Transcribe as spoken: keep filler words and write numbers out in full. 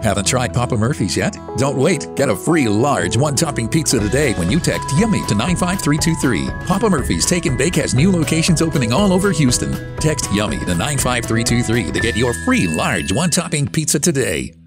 Haven't tried Papa Murphy's yet? Don't wait. Get a free large one-topping pizza today when you text YUMMY to nine five three two three. Papa Murphy's Take and Bake has new locations opening all over Houston. Text YUMMY to nine five three two three to get your free large one-topping pizza today.